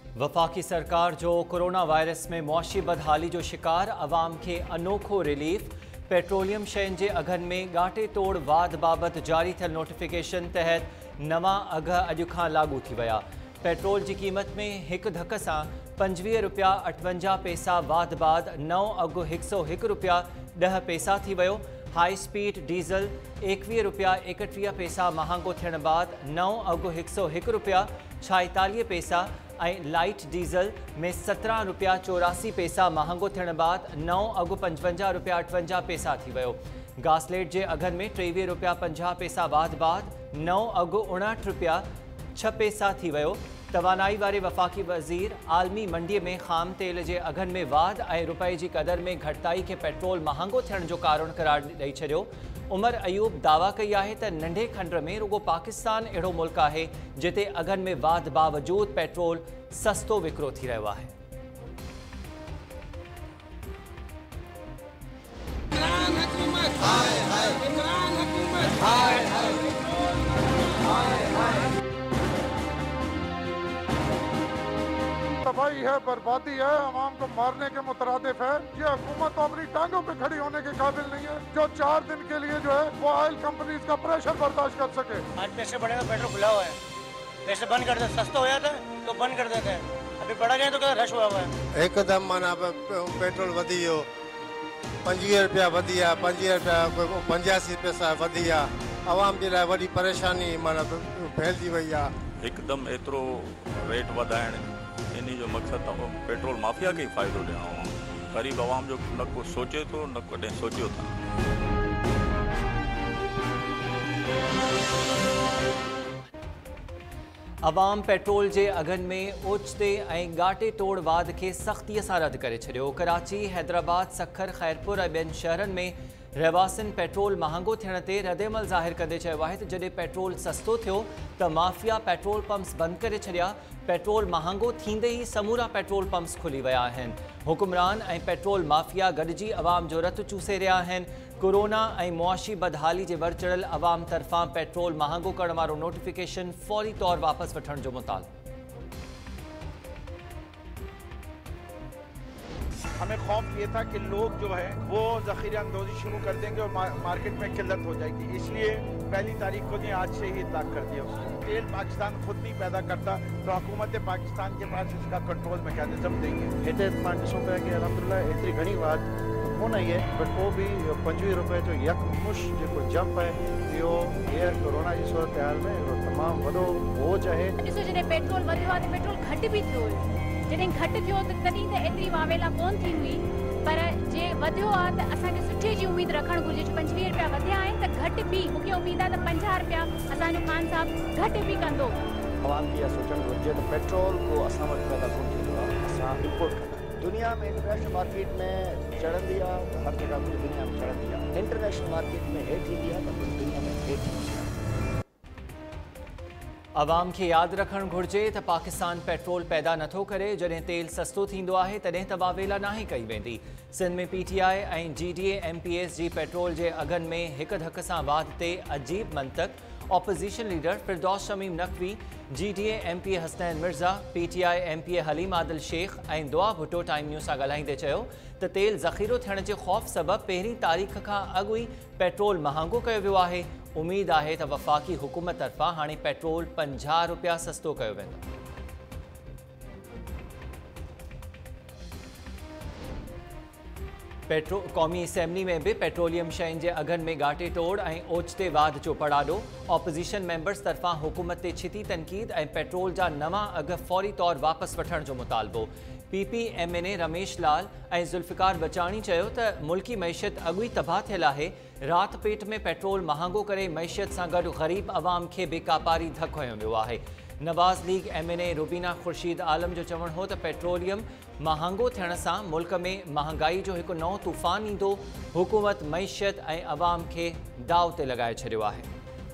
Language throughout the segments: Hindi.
वफाकी सरकार जो कोरोना वायरस में मुआशी बदहाली जो शिकार अवाम के अनोखो रिलीफ। पेट्रोलियम शयुनि जे अघनि में गाटे तोड़ वाद बाबत जारी थियल नोटिफिकेशन तहत नवा अघ अॼु खां लागू थी विया। पेट्रोल की क़ीमत में एक धक से 25 रुपया 58 पैसा वाद बाद नओं अघु 101 रुपया 10 पैसा थी वियो। हाई स्पीड डीज़ल 21 रुपया 31 पैसा महांगो थियण बाद नओं अघु 101 रुपया 46 पैसा ऐं लाइट डीज़ल में 17 रुपया 84 पैसा महांगो थियण बाद नओं अघु 55 रुपया 58 पैसा थी वियो। गासलेट के अघनि में 23 रुपया 50 पैसा वाद बाद नओं अघु 59 रुपया 6 पैसा थी वियो। तवानाई वारे वफाकी वज़ीर आलमी मंडी में खाम तेल के अघनि में वाद ऐं रुपए की कदर में घटिताई के पेट्रोल महांगो थियण जो कारण करार ॾेई छॾियो। उमर अयूब दावा कई है त नंढे खंड में रुगो पाकिस्तान अड़ो मुल्क है जिते अघनि में वाद बावजूद पेट्रोल सस्तो विकिरो थी रहियो आहे। तबाही है, बर्बादी है, आवाम को मारने के मुतरादिफ है। ये हुकूमत तो अपनी टांगों पे खड़ी होने के काबिल नहीं है जो 4 दिन के लिए जो है वो ऑयल कंपनीज का प्रेशर बर्दाश्त कर सके। आज पैसे बढ़ेगा, पेट्रोल खुला हुआ है, पैसे बंद कर दे, सस्ता हो जाता है तो बंद कर देते हैं, अभी बढ़ा जाए तो क्या रश हुआ हुआ है। एकदम माना पेट्रोल वधी वियो, 25 रुपया वधी विया, 25 रुपया 85 पैसा वधी विया। आवाम जे लाइ वॾी परेशानी माना फैलिजी वई आहे। एकदम एतिरो रेट वधाइण इन जो मक़सदु पेट्रोल माफिया के ही फ़ाइदो ॾियणो। ग़रीब आवाम जो न को सोचे तो न कॾहिं सोचियो था। अवाम पेट्रोल के अघनि में ओचिते ऐं गाटे तोड़ वाद के सख्ती से रद्द करे छॾियो। कराची, हैदराबाद, सखर, खैरपुर ऐं ॿियनि शहरनि में रहवासियुनि पेट्रोल महांगो थियण ते रद्देमल ज़ाहिर कंदे चयो आहे त जॾहिं पेट्रोल सस्तो थियो त माफिया पेट्रोल पंप्स बंद करे छॾिया। पेट्रोल महांगो थींदे ही समूरा पेट्रोल पंप्स खुली विया आहिनि। हुक्मरान ऐं पेट्रोल माफिया गॾिजी अवाम जो रतु चूसे रहिया आहिनि। कोरोना ऐं मुआशी बदहाली जे वर चढ़ियल अवाम तरफ़ां पेट्रोल महांगो करण वारो नोटिफिकेशन फौरी तौर वापसि वठण जो मुतालबो। हमें खौफ ये था कि लोग जो है वो ज़ख़ीरे अंदोज़ी शुरू कर देंगे और मार्केट में किल्लत हो जाएगी, इसलिए पहली तारीख को नहीं आज से ही इतलाक कर दिया उसने। तेल पाकिस्तान खुद नहीं पैदा करता तो हुकूमत पाकिस्तान के पास इसका कंट्रोल मैकेनिज्म देंगे। हिते पाण ॾिसूं पिया कि अलहमदिल्ला एतिरी घणी वाद कोन आई है, बट पोइ बि 25 रुपए जो यकमुश जेको जंप है इहो हींअर कोरोना जी सूरत हाल में तमामु वॾो बोझ आहे। ॾिसो जॾहिं पेट्रोल वधियो आहे त पेट्रोल घटि बि थियो हुयो, जॾहिं घटि थियो त तॾहिं त एतिरी वावेला कोन थी हुई, पर जे वधियो आहे त असांखे सुठे जी उम्मीद रखणु घुरिजे। 25 रुपया वधिया आहिनि त घटि बि मूंखे उम्मीद आहे त 50 रुपया असांजो खान साहब घटि बि कंदो। आवाम खे इहा सोचणु घुरिजे त पेट्रोल को असां वटि पैदा कोन थींदो आहे, असां इम्पोर्ट कंदा आहियूं। दुनिया में इंटरनेशनल मार्केट में चढ़ंदी आहे त हर जगह पूरी दुनिया में चढ़ंदी आहे, इंटरनेशनल मार्केट में हेठि ईंदी आहे त पूरी दुनिया में हेठि ईंदी आहे। अवाम के याद रखण घुर्जे त पाकिस्तान पेट्रोल पैदा नथो करे, जॾहिं तेल सस्तो थींदो आहे तॾहिं त वावेला नाहे कई वेंदी। सिंध में PTI ऐं GDA MPS जी पेट्रोल जे अघनि में हिक धक सां वाद ते अजीब मंतक। Opposition leader Firdous Shamim Naqvi, GDA MPA Hasnain Mirza, PTI MPA Haleem Adil Sheikh ऐं दुआ भुट्टो टाइम न्यूज़ सां ॻाल्हाईंदे चयो त तेल ज़ख़ीरो थियण जे ख़ौफ़ सबबि पहिरीं तारीख़ खां अॻु ई पेट्रोल महांगो कयो वियो आहे। उम्मीद है त वफाकी हुकूमत तरफ़ां हाणे पेट्रोल 50 रुपया सस्तो कयो वेंदो। कौमी असेंबली में भी पेट्रोलियम शयुनि जे अघनि में गाटे तोड़ ऐं ओचिते वाद जो पड़ाडो। ऑपोजिशन मेंबर्स तरफ़ां हुकूमत ते छिती तनक़ीद ऐं पेट्रोल जा नवां अघ फौरी तौर वापसि वठण जो मुतालबो। PPMNA रमेश लाल ऐं ज़ुल्फ़िकार बचाणी चयो त मुल्की मैशियत अॻु ई तबाह थियल आहे। रात पेट में पेट्रोल महांगो करे मैशियत सां गॾु ग़रीब अवाम खे बेकापारी धक हयो वियो आहे। नवाज़ लीग MNA रुबीना खुर्शीद आलम जो चवणु हो त पेट्रोलियम महांगो थियण सां मुल्क में महांगाई जो हिकु नओं तूफ़ान ईंदो। हुकूमत मैशियत ऐं अवाम खे दाव ते लॻाए छॾियो आहे।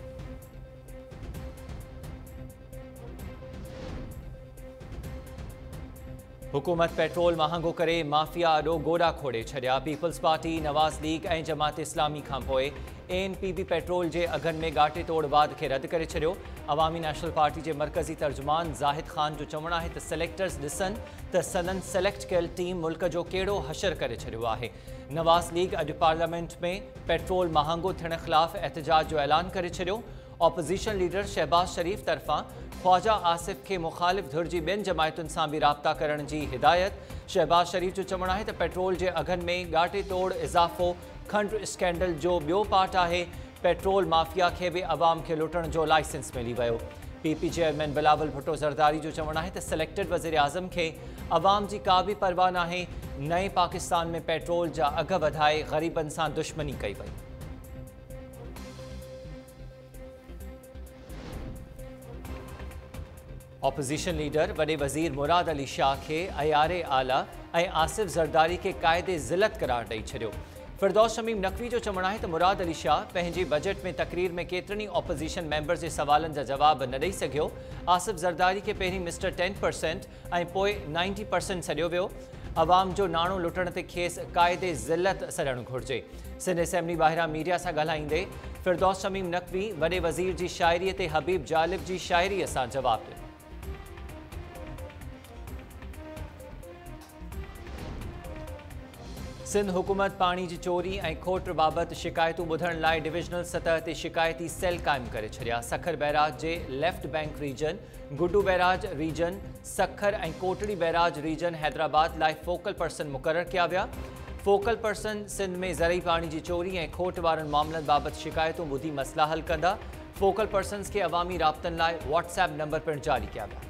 हुकूमत पेट्रोल महांगो करे माफिया अॾो गोॾा खोड़े छॾिया। पीपल्स पार्टी, नवाज़ लीग ऐं जमात इस्लामी खां पोइ ANPB पेट्रोल जे अघनि में गाटे तोड़ वाद खे रद्द करे छॾियो। अवामी नेशनल पार्टी जे मरकज़ी तर्जुमान ज़ाहिद ख़ान जो चवणु आहे त सिलेक्टर्स ॾिसनि त सदन सेलेक्ट कयल टीम मुल्क जो कहिड़ो हशर करे छॾियो आहे। नवाज़ लीग अॼु पार्लियामेंट में पेट्रोल महांगो थियण ख़िलाफ़ एहतजाज जो ऐलान करे छॾियो। ऑपोज़िशन लीडर शहबाज शरीफ़ तरफ़ां ख्वाजा आसिफ खे मुखालिफ़ धुर जी ॿियनि जमायतुनि सां बि राब्ता करण जी हिदायत। शहबाज शरीफ़ जो चवणु आहे त पेट्रोल जे अघनि में गाटे तोड़ इज़ाफ़ो खंड स्कैंडल जो ॿियो पार्ट आहे। पेट्रोल माफ़िया खे बि अवाम खे लुटण जो लाइसेंस मिली वियो। PP चेयरमैन बिलावल भुट्टो ज़रदारी जो चवणु आहे त सिलेक्टेड वज़ीर आज़म खे अवाम जी का बि परवाह नाहे। नए पाकिस्तान में पेट्रोल जा अघ वधाए ग़रीबनि सां दुश्मनी कई वई। ऑपोज़िशन लीडर वॾे वज़ीर मुराद अली शाह खे अयारे आला ऐं आसिफ ज़रदारी खे क़ाइदे ज़िलत करार ॾेई छॾियो। फिरदौस शमीम नक़वी जो चवणु आहे त मुराद अली शाह पंहिंजी बजट में तक़रीर में केतिरनि ऑपोज़िशन मेंबर्स जे सवालनि जा जवाब न ॾेई सघियो। आसिफ ज़रदारी खे पहिरीं मिस्टर 10% ऐं पोइ 90% सॾियो वियो। अवाम जो नाणो लुटण ते खेसि क़ाइदे ज़िलत सॾणु घुरिजे। सिंध असेंबली ॿाहिरां मीडिया सां ॻाल्हाईंदे फिरदौस शमीम नक़वी वॾे वज़ीर जी शाइरीअ ते हबीब जालिब जी शाइरीअ सां जवाबु ॾिनो। सिंध हुकूमत पाणी जी चोरी ऐं खोट बाबति शिकायतूं ॿुधण लाइ डिविजनल सतह ते शिकायती सेल क़ाइमु करे छॾिया। सखर बैराज जे left bank region, Guddu barrage region, Sukkur ऐं कोटड़ी बैराज रीजन हैदराबाद लाइ फोकल पर्सन मुक़ररु कया विया। फोकल पर्सन सिंध में ज़रई पाणी जी चोरी ऐं खोट वारनि मामलनि बाबति शिकायतूं ॿुधी मसइला हल कंदा। फोकल पर्सन्स खे अवामी राब्तनि लाइ WhatsApp नंबर पिणु जारी कया विया।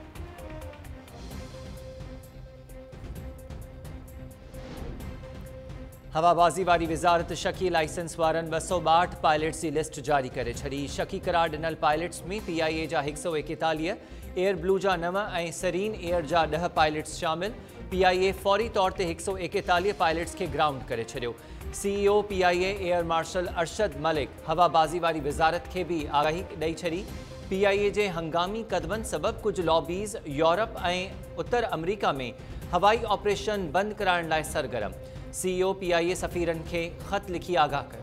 हवाबाज़ी वारी वज़ारत शकी लाइसेंस वारनि 262 पायलट्स जी लिस्ट जारी करे छॾी। शकी करार ॾिनल पायलट्स में PIA जा 141, एयर ब्लू जा 9 ऐं सरीन एयर जा 10 पायलट्स शामिल। PIA फौरी तौर ते 141 पायलट्स खे ग्राउंड करे छॾियो। CEO PIA air marshal Arshad Malik हवाबाज़ी वारी वज़ारत खे बि आगाही ॾेई छॾी। PIA जे हंगामी क़दमनि सबबि कुझु लॉबीज़ यूरोप ऐं उत्तर अमरीका में हवाई ऑपरेशन बंदि कराइण लाइ सरगर्म। CEO PIA सफ़ीरनि खे ख़त लिखी आगाह कयो।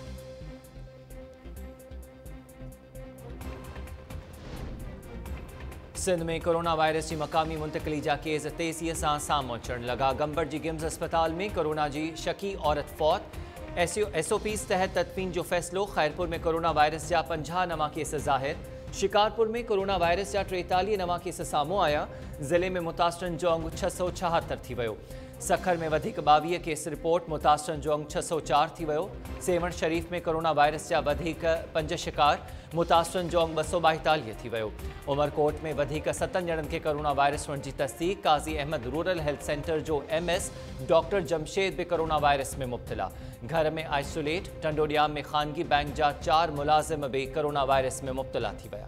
सिंध में कोरोना वायरस जी मक़ामी मुंतक़िली जा केस तेज़ीअ सां साम्हूं अचण लॻा। गंबर जी गिम्स अस्पताल में कोरोना जी शकी औरत फौत। SOPs तहत तदफ़ीन जो फ़ैसिलो। खैरपुर में कोरोना वायरस जा 50 नवां केस ज़ाहिर। शिकारपुर में कोरोना वायरस जा 43 नवां केस साम्हूं आया। ज़िले में मुतासिरनि जो अंग 676 थी वियो। सखर में वधीक 22 केस रिपोर्ट। मुतासिरनि जो अंग 604 थी वियो। सेवण शरीफ़ में कोरोना वायरस जा वधीक 5 शिकार। मुतासिरनि जो अंग 242 थी वियो। उमरकोट में वधीक 7 ॼणनि खे कोरोना वायरस हुअण जी तस्दीक। Qazi Ahmed rural health centre जो MS डॉक्टर जमशेद बि कोरोना वायरस में मुब्तला। घर में आइसोलेट। टंडोडियाम में ख़ानगी बैंक जा 4 मुलाज़िम भी कोरोना वायरस में मुब्तला थी विया।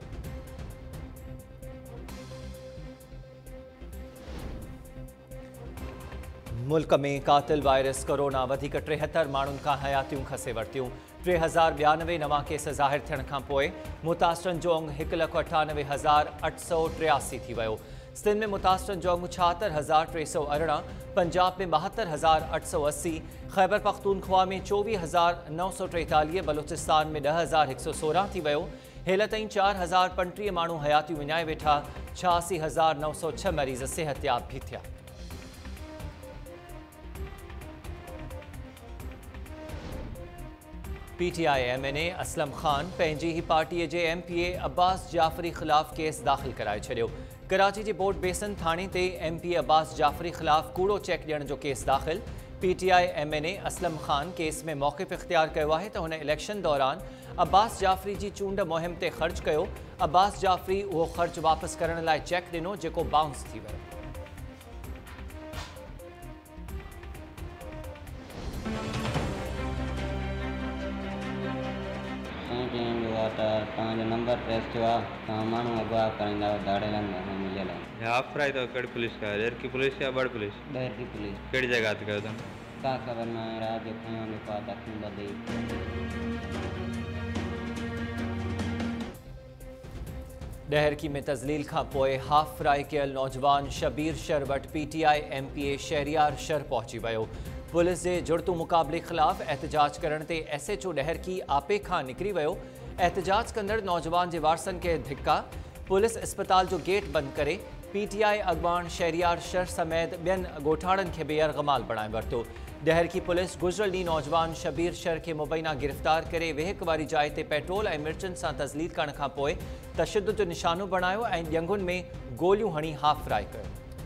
मुल्क में कातिल वायरस कोरोना वधीक 73 माण्हुनि खां हयातियूं खसे वरितियूं। 3092 नवां केस ज़ाहिर थियण खां पोइ मुतासिरनि जो अंग 1,98,883 थी वियो। सिंध में मुतासिरनि जो अंग 76,318, पंजाब में 72,880, खैबर पख्तूनख्वा में 24,943, बलूचिस्तान में 10,116 थी वियो। हेल ताईं 4,035 माण्हू हयातियूं विञाए वेठा। 86,906 मरीज़ सिहतयाब भी थिया। PTI MNA असलम ख़ान पंहिंजी ही पार्टीअ जे MPA अब्बास जाफ़री ख़िलाफ़ केस दाख़िल कराए छॾियो। कराची जे बोर्ड बेसन थाणे ते MPA अब्बास जाफ़री ख़िलाफ़ कूड़ो चेक ॾियण जो केस दाख़िल। PTI MNA Aslam Khan case में मौक़िफ़ इख़्तियार कयो आहे त हुन इलेक्शन दौरान अब्बास जाफ़री जी चूंड मुहिम ते ख़र्च कयो। अब्बास जाफ़री उहो ख़र्च वापसि करण लाइ चेक ॾिनो जेको बाउंस थी वियो। तव्हांजो नंबर ट्रेस थियो आहे। तव्हां माण्हू अगवा कराईंदा दाड़े मिलियल आहे। आप फ्राई तो कड़ी पुलिस का देर की पुलिस या बड़ पुलिस? देर की पुलिस। कड़ी जगह ते कयो तुम? का खबर ना रात जो खयो ने पा दक्षिण बदी। डहरकी में तज़लील खां पोइ हाफ फ्राई कयल नौजवान शबीर शर वटि PTI MPA शहरियार शर पहुची वियो। पुलिस के जुड़तू मुकाबले खिलाफ एहतजाज करण ते SHO डहर की आपे खां निकरी वियो। एहतजाज कंदड़ नौजवान के वारसन के धिक्का। पुलिस अस्पताल जो गेट बंद करे PTI अगवान शहरियार शर समेत बियन गोठाड़न के बेअरगमाल बणाए वरतो। डहर की पुलिस गुजरल ॾींहुं नौजवान शबीर शर के मुबैना गिरफ्तार करे वेहक वारी जाइ ते पेट्रोल और मिर्चन से तस्लील करण खां पोइ तशद्दुद जो निशानो बणायो ऐं ॾयंगुनि में गोलियूं हणी हाफ फ्राई कयो।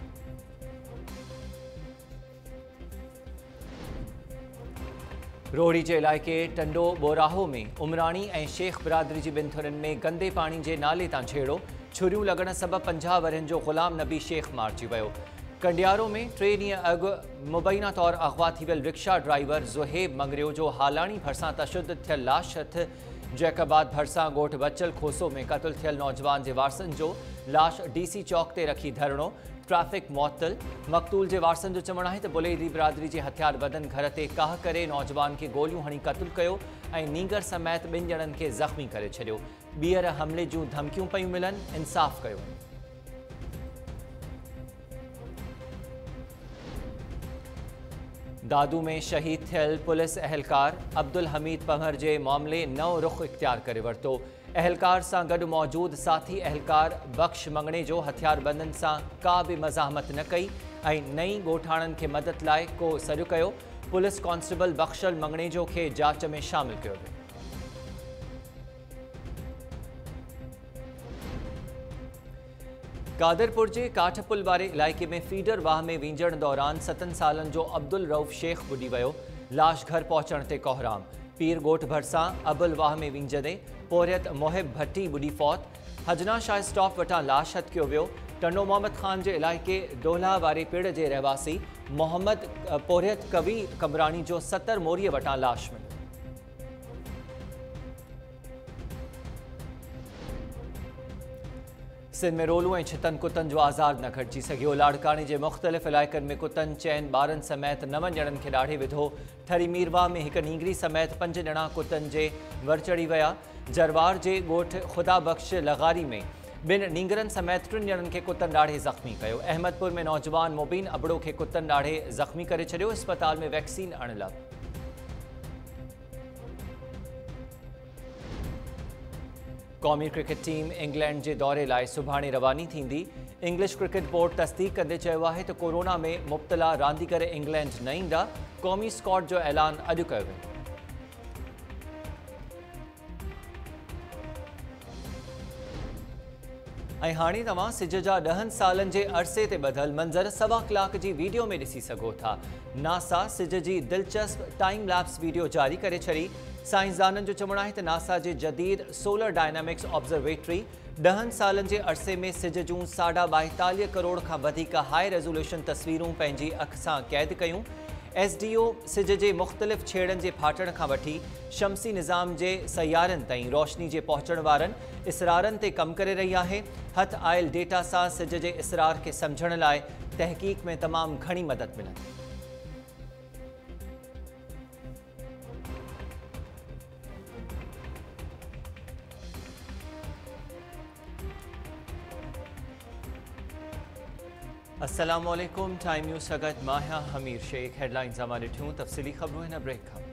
रोहड़ी के इलाके टंडो बोराहो में उमरानी और शेख बिरादरी की बिन में गंदे पानी के नाले तां छेड़ो। छुरियों लगण सबब 50 वरन जो गुलाम नबी शेख मारिजी वियो। कंडियारो में 3 ॾींहं अॻु मुबैना तौर अगवा थी वियल रिक्शा ड्राइवर ज़ुहेब मंगरियो जो हालानी भरसां तशद्दुद थियल लाश हथ। जैकबाद भरसां ॻोठ बचल खोसो में क़त्ल थियल नौजवान के वारसन जो लाश DC चौक ते रखी धरणो। ट्रैफिक मुअत्तल। मक़तूल के वारसन जो चवण है तो बुलेरी बिरादरी के हथियार बदन घर ते काह करे नौजवान के गोलियों हणी क़त्ल किया ऐं नीगर समेत 2 ॼणनि के ज़ख्मी करे छॾियो। ॿीहर हमले जूं धमकियूं पयूं मिलन, इंसाफ़ कयो। दादू में शहीद थियल पुलिस एहलकार अब्दुल हमीद पंवर के मामले नओं रुख इख्तियार करे वरतो। एहलकार से गॾु मौजूद साथी एहलकार बख्श मंगणे जो हथियार बंदन से का भी मज़ाहमत न कई ऐं नई गोठाणन के मदद लाए को सॾु कयो। पुलिस कांस्टेबल बख्शल मंगणे जो के जांच में शामिल किया वियो। कादरपुर के काठपुल वाले इलाके में फीडर वाह में वींजण दौरान 7 सालन जो अब्दुल रऊफ़ शेख बुडी वियो। लाश घर पहुंचण ते कोहराम। पीर गोठ भरसां अबुल वाह में वींजदे पोरियत मोहिब भट्टी बुडी फौत। हजना शाह स्टॉप वटां लाश हथ कियो वियो। टंडो मोहम्मद खान के इलाके डोला वाले पिड़ के रहवासी मोहम्मद पोरियत कवी कमरानी जो 70 मोरीअ वटां लाश मिली। सिंध में रोलू और छितन कुतन जो आज़ार न घटिजी सघियो। लाड़कानी के मुख़्तलिफ़ इलाक़न में कुतन चैन ॿारनि समेत 9 ॼणनि के ॾाढे विधो। ठरी मीरवा में एक नींगरी समेत 5 ॼणा कुतन के वर चढ़ी विया। जरवार के ॻोठ खुदा बख्श लगारी में 2 नींगरन समेत 3 ॼणनि के कुतन ॾाढे ज़ख्मी कयो। अहमदपुर में नौजवान मुबीन अबड़ो के कुतन ॾाढे ज़ख्मी करे छॾियो। अस्पताल में वैक्सीन आणियल। कौमी क्रिकेट टीम इंग्लैंड के दौरे लाए सुभाणे रवानी थींदी। इंग्लिश क्रिकेट बोर्ड तस्दीक कंदे चयो है तो कोरोना में मुब्तला रांदीगर इंग्लैंड न ईंदा। कौमी स्क्वाड जो ऐलान अॼु कयो वियो। ऐं हाणे तव्हां सिज जा 10 सालन के अरसे ते ॿधल मंज़र 1.25 कलाक की वीडियो में ॾिसी सघो था। नासा सिज की दिलचस्प टाइम लैप्स वीडियो जारी करे छड़ी। साइंसदाननि जो चवण है तो नासा के जदीद सोलर डायनामिक्स ऑब्जर्वेटरी 10 सालन के अरसे में सिज जूं 42 करोड़ का वधिक हाई रेजोल्यूशन तस्वीरूं पंहिंजी अख सां कैद कयूं। SDO सिज के मुख़्तलिफ़ छेड़न के फाटण का वठी शमसी निज़ाम के सैयारन ताईं रोशनी के पहुँचण वारनि इसरारन ते कम करे रही है। हथ आयल डेटा से सिज के इसरार के समझण लाए तहकीक में तमाम घनी मदद मिलंदी। अस्सलामुअलैकुम। टाइम न्यूज़ सगत माहिया हमीर शेख। हेडलाइंस हमारे ॾिठूं तफ़सीली ख़बरूं हिन ब्रेक खां।